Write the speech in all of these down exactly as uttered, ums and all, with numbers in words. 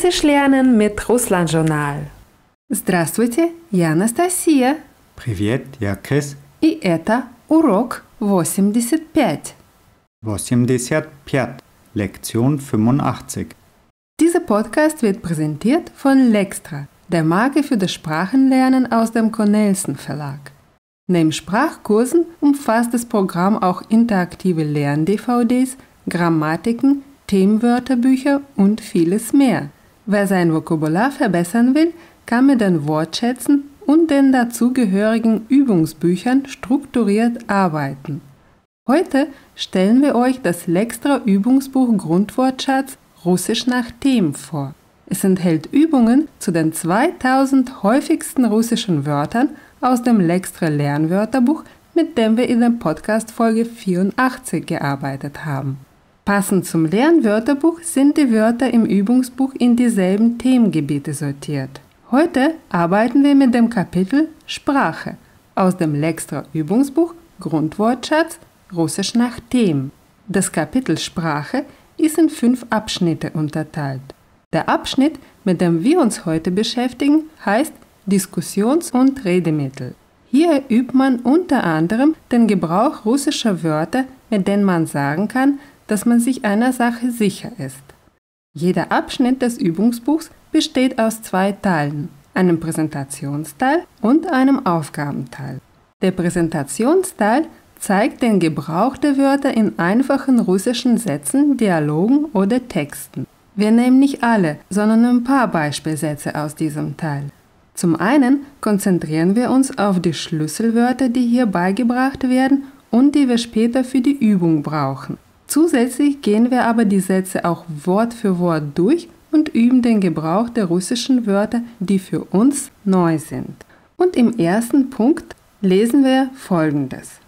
Russisch lernen mit Russland-Journal. Здравствуйте, я Анастасия. Привет, я Крис. И это урок восемьдесят пять. восемьдесят пять. Lektion fünfundachtzig. Dieser Podcast wird präsentiert von Lextra, der Marke für das Sprachenlernen aus dem Cornelsen Verlag. Neben Sprachkursen umfasst das Programm auch interaktive Lern-D V Ds, Grammatiken, Themenwörterbücher und vieles mehr. Wer sein Vokabular verbessern will, kann mit den Wortschätzen und den dazugehörigen Übungsbüchern strukturiert arbeiten. Heute stellen wir euch das Lextra Übungsbuch Grundwortschatz Russisch nach Themen vor. Es enthält Übungen zu den zweitausend häufigsten russischen Wörtern aus dem Lextra Lernwörterbuch, mit dem wir in der Podcast-Folge vierundachtzig gearbeitet haben. Passend zum Lernwörterbuch sind die Wörter im Übungsbuch in dieselben Themengebiete sortiert. Heute arbeiten wir mit dem Kapitel Sprache aus dem Lextra Übungsbuch Grundwortschatz Russisch nach Themen. Das Kapitel Sprache ist in fünf Abschnitte unterteilt. Der Abschnitt, mit dem wir uns heute beschäftigen, heißt Diskussions- und Redemittel. Hier übt man unter anderem den Gebrauch russischer Wörter, mit denen man sagen kann, dass man sich einer Sache sicher ist. Jeder Abschnitt des Übungsbuchs besteht aus zwei Teilen, einem Präsentationsteil und einem Aufgabenteil. Der Präsentationsteil zeigt den Gebrauch der Wörter in einfachen russischen Sätzen, Dialogen oder Texten. Wir nehmen nicht alle, sondern ein paar Beispielsätze aus diesem Teil. Zum einen konzentrieren wir uns auf die Schlüsselwörter, die hier beigebracht werden und die wir später für die Übung brauchen. Zusätzlich gehen wir aber die Sätze auch Wort für Wort durch und üben den Gebrauch der russischen Wörter, die für uns neu sind. Und im ersten Punkt lesen wir Folgendes.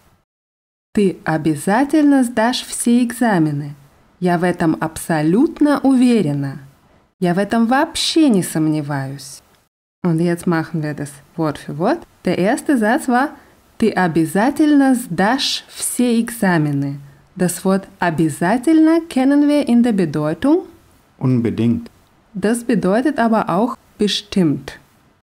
Ты обязательно сдашь все экзамены. Я в этом абсолютно уверена. Я в этом вообще не сомневаюсь. Und jetzt machen wir das Wort für Wort. Der erste Satz war Ты обязательно сдашь все экзамены. Das Wort обязательно kennen wir in der Bedeutung Unbedingt. Das bedeutet aber auch bestimmt.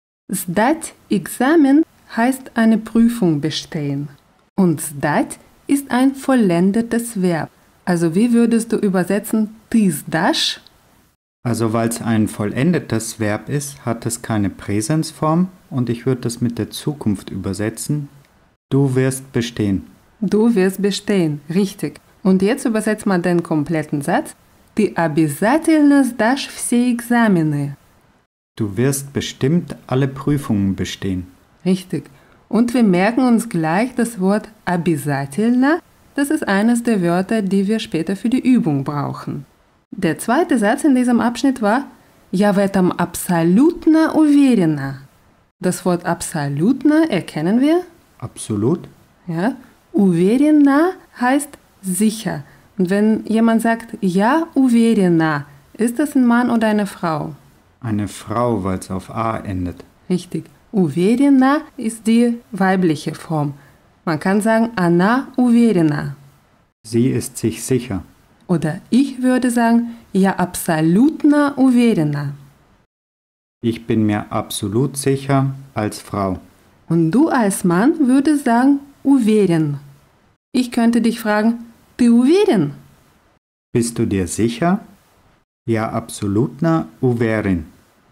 Сдать Examen heißt eine Prüfung bestehen. Und сдать ist ein vollendetes Verb. Also wie würdest du übersetzen ты сдашь? Also weil es ein vollendetes Verb ist, hat es keine Präsensform und ich würde das mit der Zukunft übersetzen. Du wirst bestehen. Du wirst bestehen, richtig. Und jetzt übersetzt man den kompletten Satz. Ты обязательно сдашь все экзамены. Du wirst bestimmt alle Prüfungen bestehen. Richtig. Und wir merken uns gleich das Wort обязательно. Das ist eines der Wörter, die wir später für die Übung brauchen. Der zweite Satz in diesem Abschnitt war Я в этом абсолютно уверена. Das Wort абсолютно erkennen wir. Absolut. Ja. Уверена heißt sicher. Und wenn jemand sagt Ja, уверена, ist das ein Mann oder eine Frau? Eine Frau, weil es auf A endet. Richtig. Уверена ist die weibliche Form. Man kann sagen Она уверена. Sie ist sich sicher. Oder ich würde sagen Я абсолютно уверена. Ich bin mir absolut sicher als Frau. Und du als Mann würdest sagen уверен. Ich könnte dich fragen, ты уверен? Bist du dir sicher? Ja, абсолютно уверен.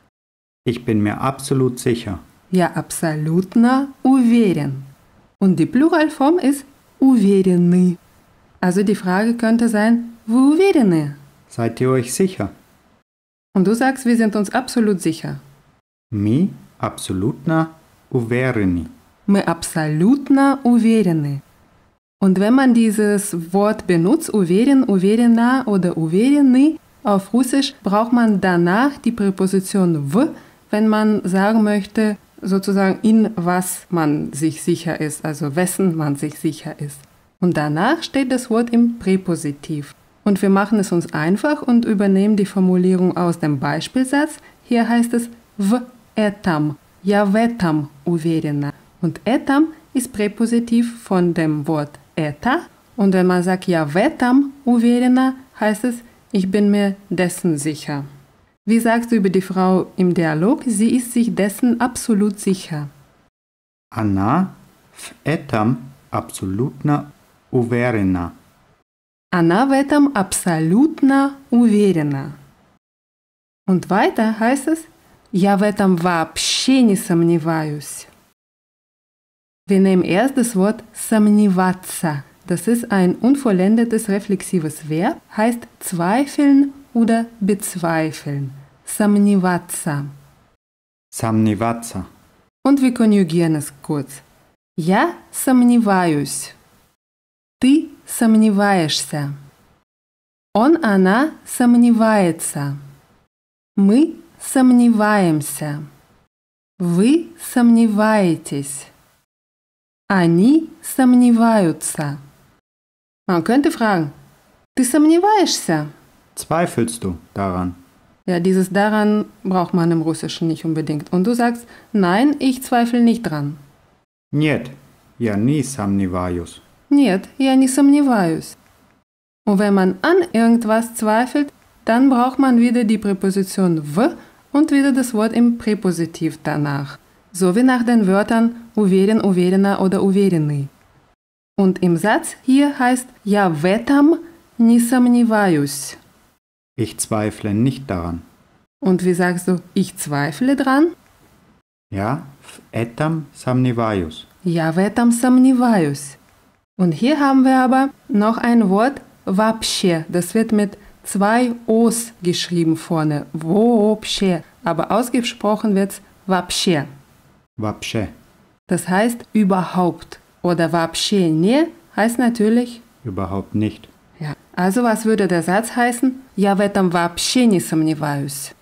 Ich bin mir absolut sicher. Я абсолютно уверен. Und die Pluralform ist уверены. Also die Frage könnte sein, вы уверены? Seid ihr euch sicher? Und du sagst, wir sind uns absolut sicher. Mi абсолютно уверены. Мы абсолютно уверены. Und wenn man dieses Wort benutzt, уверен, уверена oder уверены, auf Russisch braucht man danach die Präposition w, wenn man sagen möchte, sozusagen in was man sich sicher ist, also wessen man sich sicher ist. Und danach steht das Wort im Präpositiv. Und wir machen es uns einfach und übernehmen die Formulierung aus dem Beispielsatz. Hier heißt es в этом, я в этом уверена. Und этом ist Präpositiv von dem Wort это. Und wenn man sagt, я в этом уверена, heißt es, ich bin mir dessen sicher. Wie sagst du über die Frau im Dialog? Sie ist sich dessen absolut sicher. Она в этом абсолютно уверена. Она в этом абсолютно уверена. Und weiter heißt es, я в этом вообще не сомневаюсь. Wir nehmen erst das Wort сомневаться. Das ist ein unvollendetes reflexives Verb, heißt zweifeln oder bezweifeln. Сомневаться. Сомневаться. Und wir konjugieren es kurz. Я сомневаюсь. Ты сомневаешься. Он, она сомневается. Мы сомневаемся. Вы сомневаетесь. Они сомневаются. Man könnte fragen, ты сомневаешься? Zweifelst du daran? Ja, dieses daran braucht man im Russischen nicht unbedingt. Und du sagst, nein, ich zweifle nicht dran. Нет, я не сомневаюсь. Нет, я не сомневаюсь. Und wenn man an irgendwas zweifelt, dann braucht man wieder die Präposition в und wieder das Wort im Präpositiv danach. So wie nach den Wörtern уверен, уверена oder уверенный. Und im Satz hier heißt я в этом не сомневаюсь. Ich zweifle nicht daran. Und wie sagst du, ich zweifle dran? Я в этом сомневаюсь. Я в этом сомневаюсь. Und hier haben wir aber noch ein Wort вообще. Das wird mit zwei O's geschrieben vorne. Вообще. Aber ausgesprochen wird's вообще. Вообще. Das heißt überhaupt. Oder вообще не heißt natürlich Überhaupt nicht. ja. Also was würde der Satz heißen? Я в этом вообще не сомневаюсь.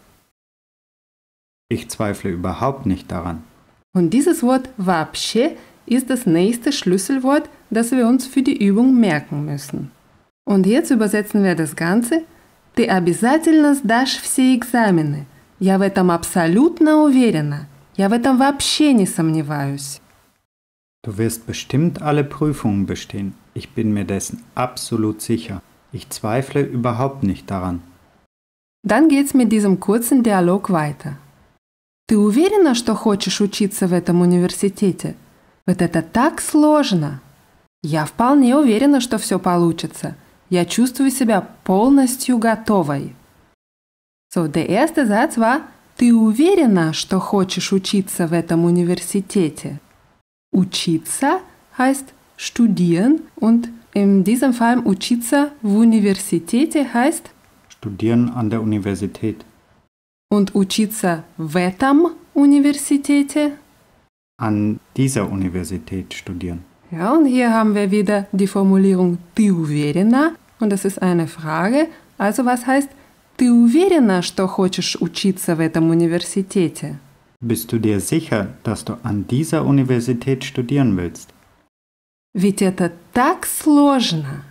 Ich zweifle überhaupt nicht daran. Und dieses Wort вообще ist das nächste Schlüsselwort, das wir uns für die Übung merken müssen. Und jetzt übersetzen wir das Ganze. Ты обязательно сдашь все экзамены. Я в этом абсолютно уверена. Я в этом вообще не сомневаюсь. Du wirst bestimmt alle Prüfungen bestehen. Ich bin mir dessen absolut sicher. Ich zweifle überhaupt nicht daran. Dann geht's mit diesem kurzen Dialog weiter. Ты уверена, что хочешь учиться в этом университете? Вот это так сложно. Я вполне уверена, что все получится. Я чувствую себя полностью готовой. So, der erste Satz war, ты уверена, что хочешь учиться в этом университете? Учиться heißt studieren und in diesem Fall учиться в университете heißt Studieren an der Universität. und учиться в этом университете. An dieser Universität studieren. Ja, und hier haben wir wieder die Formulierung ты уверена und das ist eine Frage. Also was heißt ты уверена, что хочешь учиться в этом университете? Bist du dir sicher, dass du an dieser Universität studieren willst? Ведь это так сложно.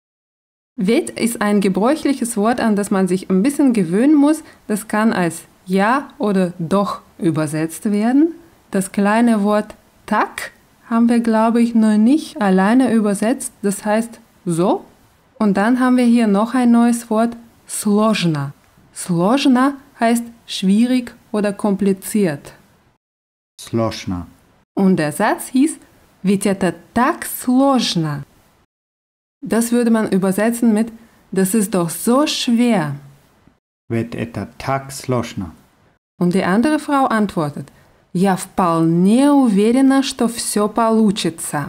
Ведь ist ein gebräuchliches Wort, an das man sich ein bisschen gewöhnen muss. Das kann als ja oder doch übersetzt werden. Das kleine Wort tak haben wir, glaube ich, noch nicht alleine übersetzt. Das heißt so. Und dann haben wir hier noch ein neues Wort, сложно. Сложно heißt schwierig oder kompliziert. Сложно. Und der Satz hieß, ведь это так сложно. Das würde man übersetzen mit, das ist doch so schwer. Ведь это так сложно. Und die andere Frau antwortet, я вполне уверена, что все получится.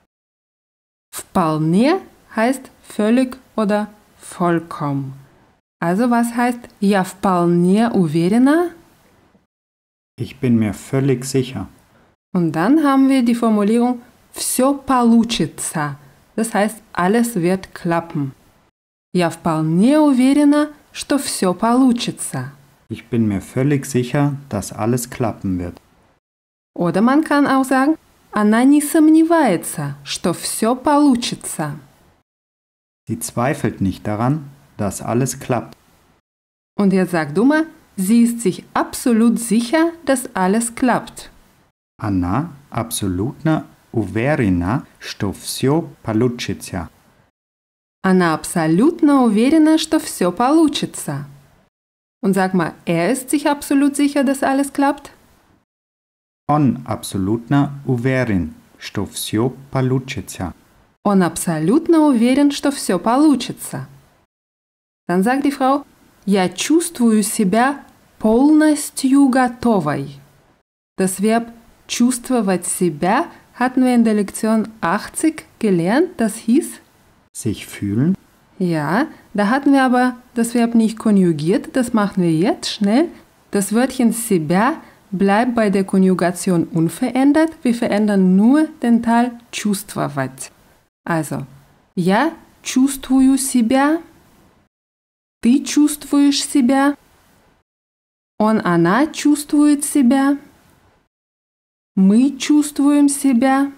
Вполне heißt völlig oder vollkommen. Also was heißt я вполне уверена? Ich bin mir völlig sicher. Und dann haben wir die Formulierung все получится. Das heißt, alles wird klappen. Я вполне уверена, что все получится. Ich bin mir völlig sicher, dass alles klappen wird. Oder man kann auch sagen, она не сомневается, что все получится. Sie zweifelt nicht daran, dass alles klappt. Und jetzt sag du mal, sie ist sich absolut sicher, dass alles klappt. Она абсолютно уверена, что все получится. Она абсолютно уверена, что все получится. Und sag mal, er ist sich absolut sicher, dass alles klappt? Он абсолютно уверен, что все получится. Он абсолютно уверен, что все получится. Dann sagt die Frau, я чувствую себя полностью готовой. Das Verb чувствовать себя hatten wir in der Lektion achtzig gelernt, das hieß Sich fühlen? ja, da hatten wir aber das Verb nicht konjugiert, das machen wir jetzt schnell. Das Wörtchen себя bleibt bei der Konjugation unverändert, wir verändern nur den Teil чувствовать. Also, я чувствую себя, ты чувствуешь себя, он, она чувствует себя, мы чувствуем себя,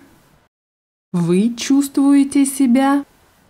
вы чувствуете себя,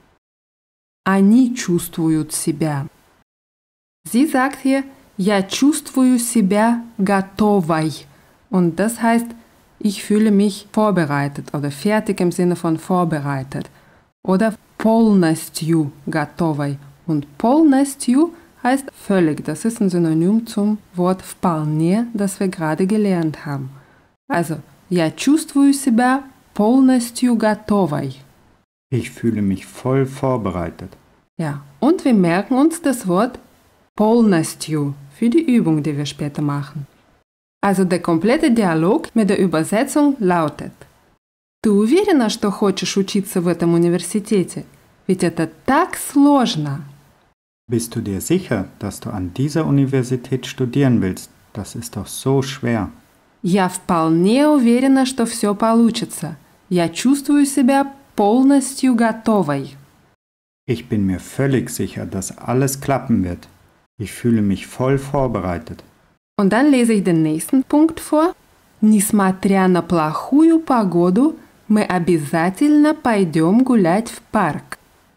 они чувствуют себя. Sie sagt hier, я чувствую себя готовой. Und das heißt, ich fühle mich vorbereitet oder fertig im Sinne von vorbereitet. Oder полностью готовой. Und полностью heißt völlig. Das ist ein Synonym zum Wort вполне, das wir gerade gelernt haben. Also, я чувствую себя полностью готовой. Ich fühle mich voll vorbereitet. Ja, und wir merken uns das Wort полностью für die Übung, die wir später machen. Also der komplette Dialog mit der Übersetzung lautet: Ты уверена, что хочешь учиться в этом университете? Ведь это так сложно. Bist du dir sicher, dass du an dieser Universität studieren willst? Das ist doch so schwer. Я вполне уверена, что все получится. Я чувствую себя полностью готовой. Ich bin mir völlig sicher, dass alles klappen wird. Ich fühle mich voll vorbereitet. Und dann lese ich den nächsten Punkt vor. Несмотря на плохую погоду, мы обязательно пойдем гулять в парк.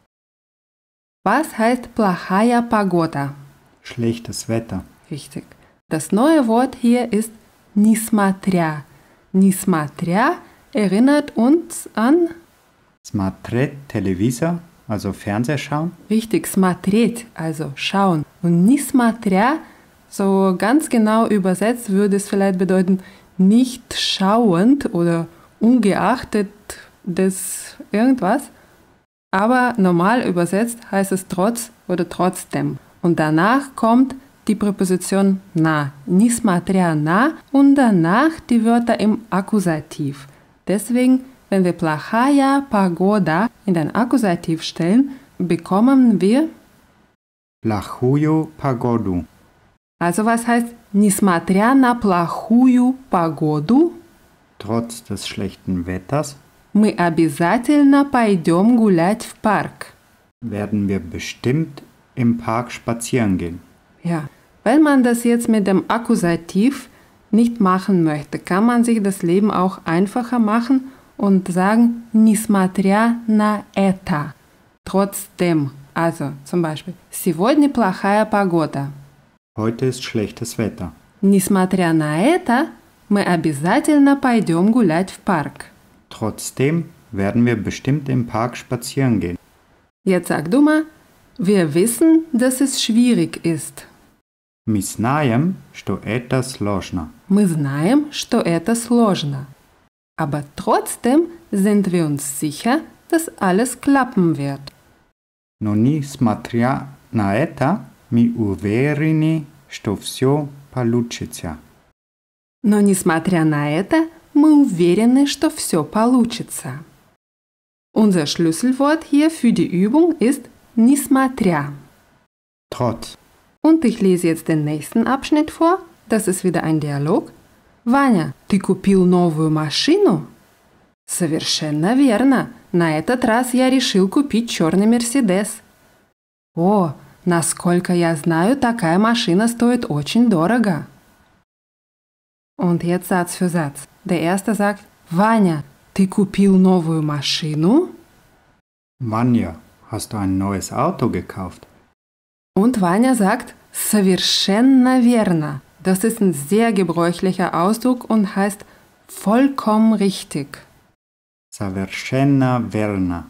Was heißt плохая погода? Schlechtes Wetter. Richtig. Das neue Wort hier ist несмотря. Несмотря erinnert uns an Смотреть телевизор, also Fernseher schauen. richtig, смотреть, also schauen. Und несмотря, so ganz genau übersetzt würde es vielleicht bedeuten, nicht schauend oder ungeachtet des irgendwas. Aber normal übersetzt heißt es trotz oder trotzdem. Und danach kommt die Präposition na, несмотря на, und danach die Wörter im Akkusativ. Deswegen, wenn wir плохая погода in den Akkusativ stellen, bekommen wir Плохую погоду. Also was heißt несмотря на плохую погоду, Trotz des schlechten Wetters мы обязательно пойдем гулять в парк. werden wir bestimmt im Park spazieren gehen. Ja, wenn man das jetzt mit dem Akkusativ nicht machen möchte, kann man sich das Leben auch einfacher machen und sagen несмотря на это. Trotzdem. Also zum Beispiel сегодня плохая погода. Heute ist schlechtes Wetter. Несмотря на это, мы обязательно пойдем гулять в парк. Trotzdem werden wir bestimmt im Park spazieren gehen. Jetzt sag du mal, wir wissen, dass es schwierig ist. Мы знаем, что это сложно. Мы знаем, что это сложно. Aber trotzdem sind wir uns sicher, dass alles klappen wird. Но несмотря на это, мы уверены, что все получится. Но несмотря на это, мы уверены, что все получится. Unser Schlüsselwort hier für die Übung ist несмотря. Trotz. Und ich lese jetzt den nächsten Abschnitt vor. Das ist wieder ein Dialog. Ваня, ты купил новую машину? Совершенно верно. На этот раз я решил купить черный Мерседес. О, насколько я знаю, такая машина стоит очень дорого. Und jetzt Satz für Satz. Der erste sagt, Ваня, ты купил новую машину? Vanya, hast du ein neues Auto gekauft? Und Vanya sagt, совершенно верно. Das ist ein sehr gebräuchlicher Ausdruck und heißt vollkommen richtig. Совершенно верно.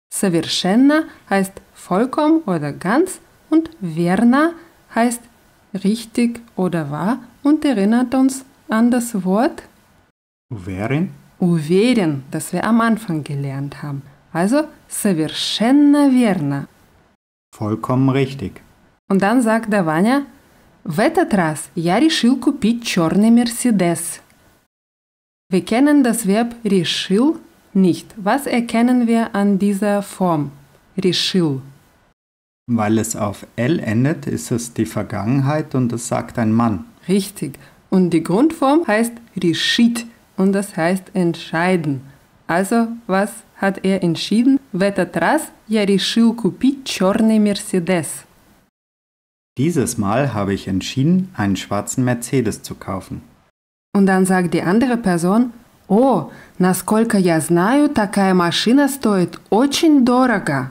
Совершенно heißt vollkommen oder ganz und верно heißt richtig oder wahr und erinnert uns an das Wort Уверен? uverен, das wir am Anfang gelernt haben. Also совершенно верно. Vollkommen richtig. Und dann sagt der Vanya, в этот раз я решил купить черный Mercedes. Wir kennen das Verb решил nicht. Was erkennen wir an dieser Form? Решил. Weil es auf L endet, ist es die Vergangenheit und es sagt ein Mann. Richtig. Und die Grundform heißt решить und das heißt entscheiden. Also, was hat er entschieden? В этот раз я решил купить черный Mercedes. Dieses Mal habe ich entschieden, einen schwarzen Mercedes zu kaufen. Und dann sagt die andere Person, «О, насколько я знаю, такая машина стоит очень дорого».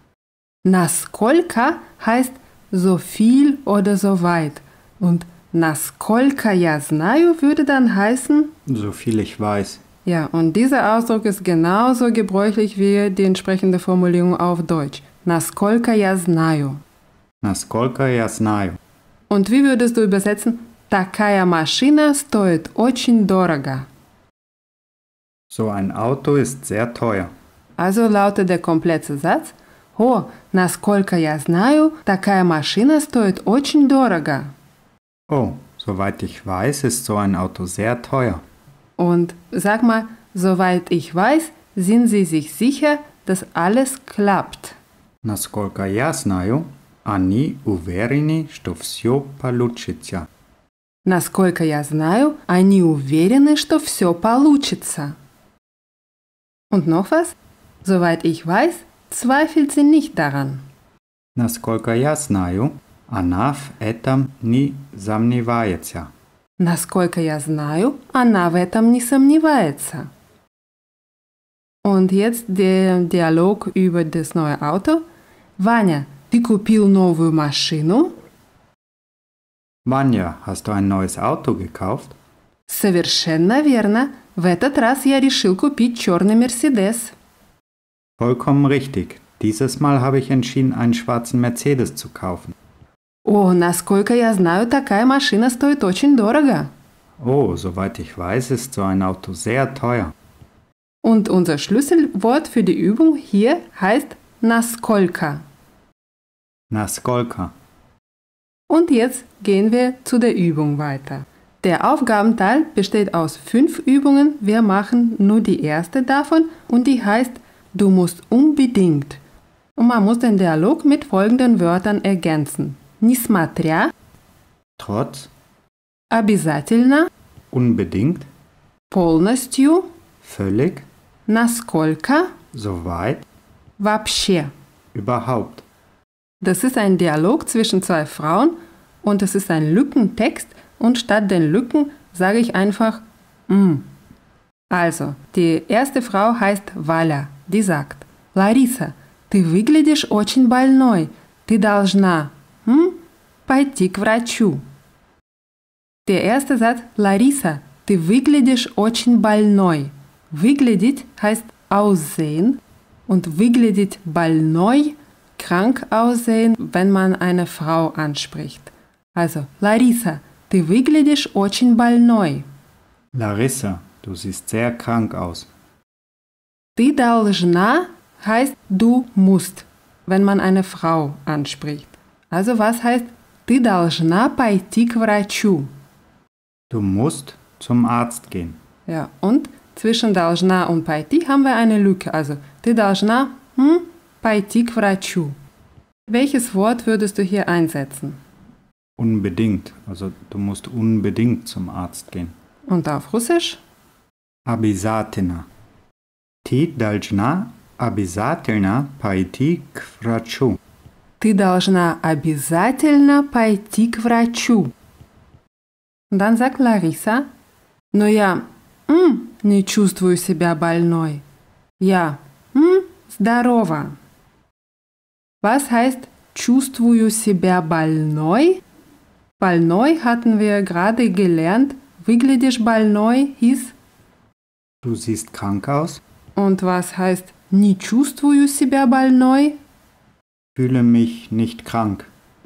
Насколько heißt so viel oder so weit. Und насколько я знаю würde dann heißen, So viel ich weiß. ja, und dieser Ausdruck ist genauso gebräuchlich wie die entsprechende Formulierung auf Deutsch. Насколько я знаю. Насколько я знаю. Und wie würdest du übersetzen? Такая машина стоит очень дорого. So ein Auto ist sehr teuer. Also lautet der komplette Satz: О, насколько я знаю, такая машина стоит очень дорого. Oh, soweit ich weiß, ist so ein Auto sehr teuer. Und sag mal, soweit ich weiß, sind Sie sich sicher, dass alles klappt. Насколько я знаю, они уверены, что все получится. Насколько я знаю, они уверены, что все получится. Und noch was? Soweit ich weiß, zweifelt sie nicht daran. Насколько я знаю, она в этом не сомневается. Насколько я знаю, она в этом не сомневается. Und jetzt der Dialog über das neue Auto. Vanya, ты купил новую машину? Vanya, hast du ein neues Auto gekauft? Совершенно верно. В этот раз я решил купить черный Mercedes. Vollkommen richtig. Dieses Mal habe ich entschieden, einen schwarzen Mercedes zu kaufen. О, насколько я знаю, такая машина стоит очень дорого. Oh, soweit ich weiß, ist so ein Auto sehr teuer. Und unser Schlüsselwort für die Übung hier heißt насколько. Naskолько. Und jetzt gehen wir zu der Übung weiter. Der Aufgabenteil besteht aus fünf Übungen. Wir machen nur die erste davon und die heißt Du musst unbedingt. Und man muss den Dialog mit folgenden Wörtern ergänzen. Несмотря, Trotz, обязательно, unbedingt, полностью, völlig, насколько, soweit, вообще. überhaupt. Das ist ein Dialog zwischen zwei Frauen und es ist ein Lückentext und statt den Lücken sage ich einfach mm. Also, die erste Frau heißt Валя, die sagt Лариса, ты выглядишь очень больной, ты должна hm, пойти к врачу. Der erste Satz, Лариса, ты выглядишь очень больной. Выглядеть heißt aussehen und выглядеть больной krank aussehen, wenn man eine Frau anspricht. Also, Larissa, ты выглядишь очень больной. Larissa, du siehst sehr krank aus. Ты должна heißt du musst, wenn man eine Frau anspricht. Also, was heißt ты должна пойти к врачу? Du musst zum Arzt gehen. Ja, und zwischen должна und пойти haben wir eine Lücke. Also, ты должна hm, пойти к врачу. Welches Wort würdest du hier einsetzen? Unbedingt. Also du musst unbedingt zum Arzt gehen. Und auf Russisch? Обязательно. Ты должна обязательно пойти к врачу. Ты должна обязательно пойти к врачу. Und dann sagt Larissa, но я м, не чувствую себя больной. Я м, здорова. Was heißt чувствую себя больной? Больной hatten wir gerade gelernt. Выглядишь больной hieß. Du siehst krank aus. Und was heißt не чувствую себя больной? Fühle mich nicht krank.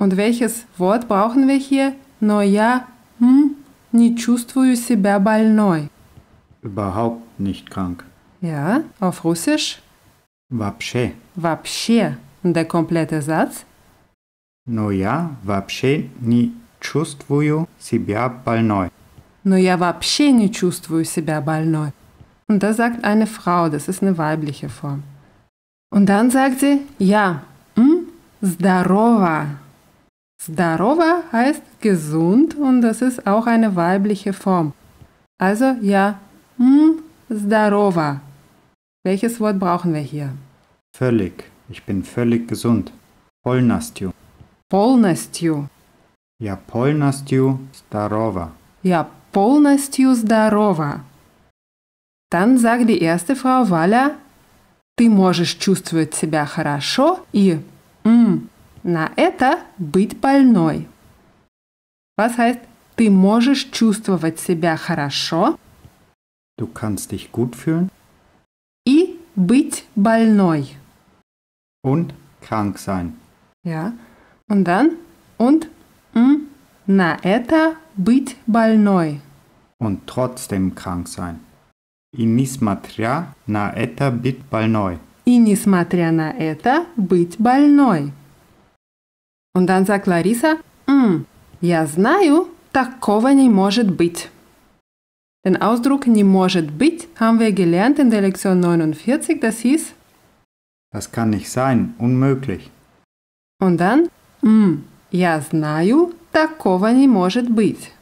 Und welches Wort brauchen wir hier? Но я м, не чувствую себя больной. Überhaupt nicht krank. Ja, auf Russisch? Вообще. Вообще. Und der komplette Satz? Но я вообще не чувствую себя больной. Но я вообще не чувствую себя больной. Und das sagt eine Frau, das ist eine weibliche Form. Und dann sagt sie, ja, м, здорово. Здорово heißt gesund und das ist auch eine weibliche Form. Also, ja, м, здорово. Welches Wort brauchen wir hier? Völlig. Ich bin völlig gesund. Полностью. Полностью. Я полностью здорова. Ja, полностью здорова. Dann sagt die erste Frau Валя, ты можешь чувствовать себя хорошо и м, на это быть больной. Was heißt, ты можешь чувствовать себя хорошо Du kannst dich gut fühlen и быть больной. und krank sein. Ja, und dann und м, на это быть больной. Und trotzdem krank sein. И несмотря на это быть больной. И несмотря на это быть больной. Und dann sagt Larissa, «М, я знаю, такого не может быть». Den Ausdruck «не может быть» haben wir gelernt in der Lektion neunundvierzig, das hieß Das kann nicht sein, unmöglich. und dann «М, я знаю, такого не может быть».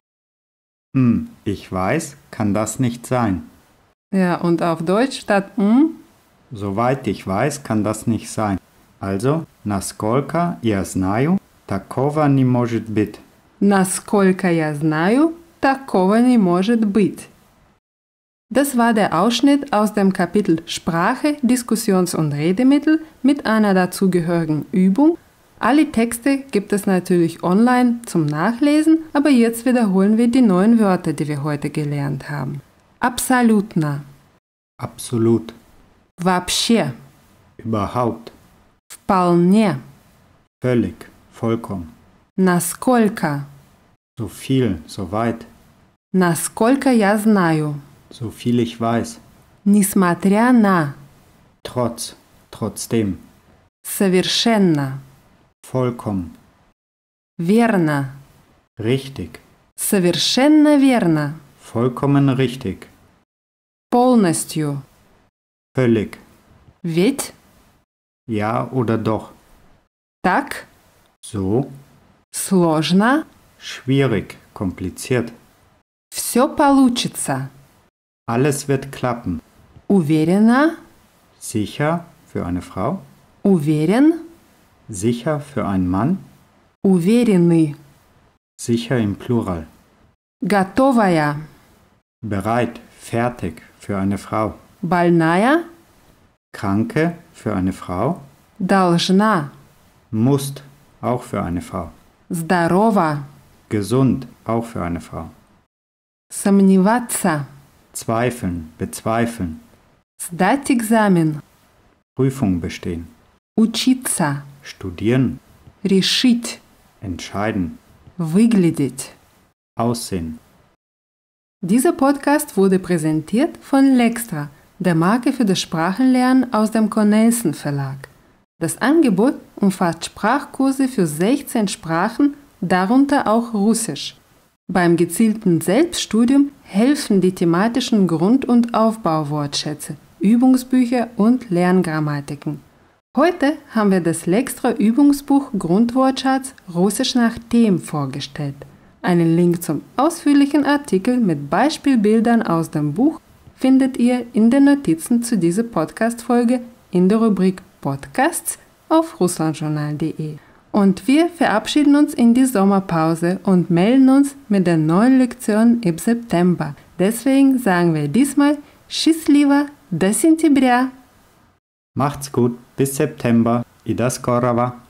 Hm, ich weiß, kann das nicht sein. Ja, und auf Deutsch statt «М» Soweit ich weiß, kann das nicht sein. Also, насколько я знаю, такого не может быть. «Насколько я знаю, такого не может быть». Das war der Ausschnitt aus dem Kapitel Sprache, Diskussions- und Redemittel mit einer dazugehörigen Übung. Alle Texte gibt es natürlich online zum Nachlesen, aber jetzt wiederholen wir die neuen Wörter, die wir heute gelernt haben. Абсолютно, Absolut. вообще, Überhaupt. вполне, Völlig. Vollkommen. насколько, So viel, so weit. насколько я знаю, So viel ich weiß. несмотря на, Trotz. Trotzdem. совершенно, Vollkommen. верно, Richtig. совершенно верно, Vollkommen richtig. полностью, Völlig. ведь, Ja oder doch. так, So. сложно, Schwierig. Kompliziert. все получится, Alles wird klappen. уверена, Sicher für eine Frau. уверен, Sicher für einen Mann. уверенный, Sicher im Plural. готовая, Bereit. Fertig für eine Frau. больная, Kranke für eine Frau. должна, Musst. Auch für eine Frau. здорова, Gesund. Auch für eine Frau. сомневаться, Zweifeln. Bezweifeln. сдать экзамен, Prüfung bestehen. учиться, Studieren. решить, Entscheiden. выглядеть. Aussehen. Dieser Podcast wurde präsentiert von Lextra, der Marke für das Sprachenlernen aus dem Cornelsen Verlag. Das Angebot umfasst Sprachkurse für sechzehn Sprachen, darunter auch Russisch. Beim gezielten Selbststudium helfen die thematischen Grund- und Aufbauwortschätze, Übungsbücher und Lerngrammatiken. Heute haben wir das Lextra Übungsbuch Grundwortschatz Russisch nach Themen vorgestellt. Einen Link zum ausführlichen Artikel mit Beispielbildern aus dem Buch findet ihr in den Notizen zu dieser Podcast-Folge in der Rubrik Podcasts auf russlandjournal punkt de. Und wir verabschieden uns in die Sommerpause und melden uns mit der neuen Lektion im September. Deswegen sagen wir diesmal Счастливо, до сентября! Macht's gut. Bis September. I do skorowa.